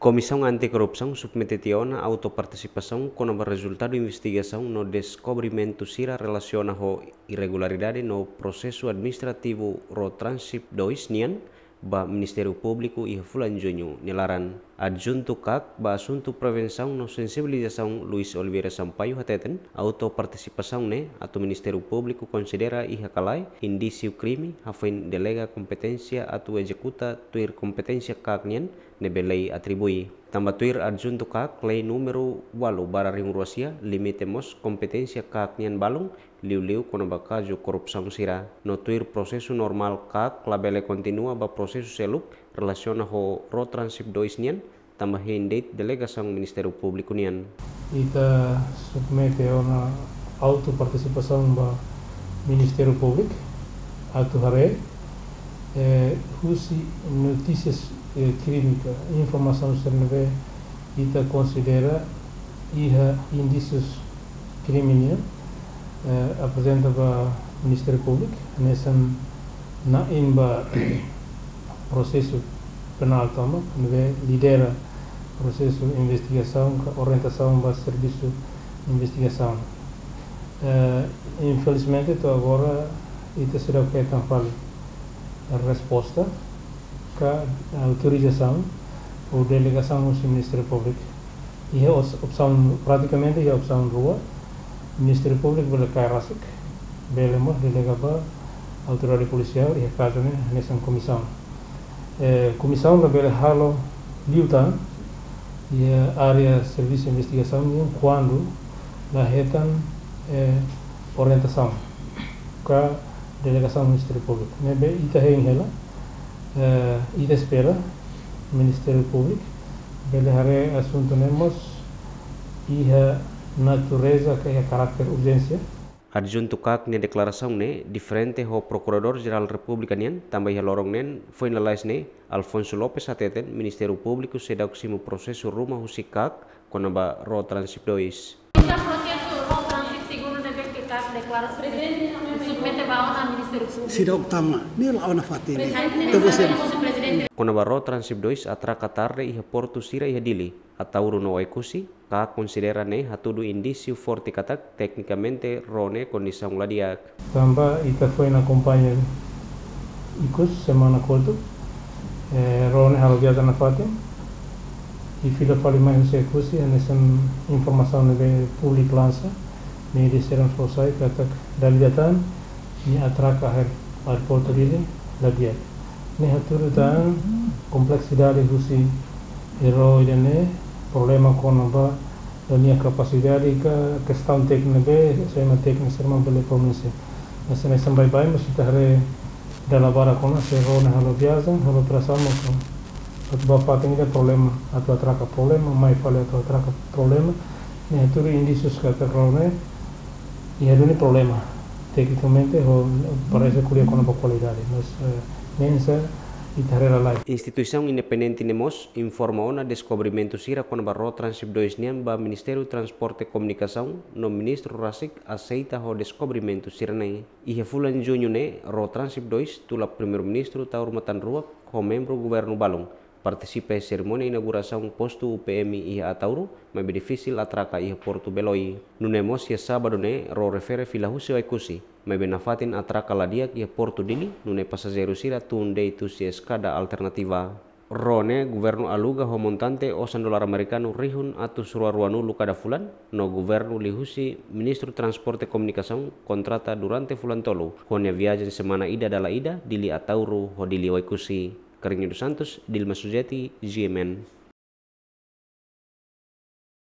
Comissão Anticorrupção submete-a autoparticipação com o resultado de investigação no descobrimento sira relaciona com irregularidade no processo administrativo Rotransip 2 nian ba Ministério Público e Fulan Junho nilaran adjunto CAC ba assunto prevenção no sensibilização Luiz Oliveira Sampaio hateten autoparticipação ne atau Ministério Público considera iha kalai indício crime hafain delega competência atau executa tuir competência CAC nian nebe lei atribui tambah tuir adjunto CAC lei número 8 bara ring Rusia limite mos competência CAC nian balong liu-liu kono bakajo korupsão sira no tuir processo normal CAC labele continua ba processo selup relaciona ho Rotransip 2 nian tambah date delegação Ministério Público nian. Ita submete a uma autoparticipação ba Ministério Público atu hare husi notícias crítica informação serneve ita considera iha indícios criminal apresenta ba Ministério Público nesan na imba processo penal tama neve lidera processo investigação orientação ba serviço investigação infelizmente to agora ita será que tão fal a resposta ka autorização ou delegação do Ministério Público e a opção praticamente a opção rua Ministério Público bela kairasik bela mo delegaba autoridade policial e caso nessa comissão comissão da bela halo liutan e a área serviço de investigação quando la retan orientação ka delegação do Ministério Público nebe ita hela ita espera Ministério Público bela hare assunto nemos iha natureza que é caráter urgência. Adjunto CAC ne declaração ne diferente ho Procurador-Geral República nian tambah ia lorong nen foi analis ne Alfonso Lopes ateten Ministério Público sedau simo processo rumah husi CAC konaba Rotransip 2. Processo Rotransip segundo deve que CAC declara presidente submete baona Ministério Público. Sidok utama ni lawan fatin. Konaba Rotransip 2 atraka tarde iha portu sira iha dili atau runo ekusi CAC considera ne hatudu indício forte katak tecnicamente rone condição ladiak. Tambah ita foi na companhia ikus semana koltu rone halo biasa na fatin e fila fali mais se ekusi nessa informação de public lança ne disseram sosai katak dalidatan ni atraka har airport dili ladiak. Ne hatudu tan complexidade husi ero idene problema com a minha capacidade e a questão técnica sei uma técnica ser uma bela pronuncia mas nessa bye mas kita hari dalam bara kona serona halo biasa halo perasaan macam atau bapak ini problema atau atraka problema mai fale atau atraka problema ini itu indícios kata rone e ini problema tecnicamente ho parece kuliah com boa qualidade mas nessa Instituição independente Nemos informa ona descobrimento sira com a Rotransip 2 nian ba Ministério Transporte e Comunicação no Ministro Rasik aceita o descobrimento sira nei. Iha Fulan Junho ne Rotransip 2 tula Primeiro-Ministro Taur Matan Ruak com membro governo Balong participa em cerimônia inauguração posto UPM iha Atauro mas difícil atraca iha Porto Beloi. No Nemos ia sábado ne ro refere filahusi ekusi mas benafatin atraca ladiak iha Porto Dili nune passageiro sira tunde tu si escada alternativa. Rone governo aluga ho montante osan dolar americano rihun atu ruanu lucada fulan no governo lihusi Ministro Transporte e Comunicação contrata durante fulan tolo honia viagem semana ida dala ida dili Atauro ho dili waikusi. Carrinho dos Santos, Dilma Sujeti, GMN.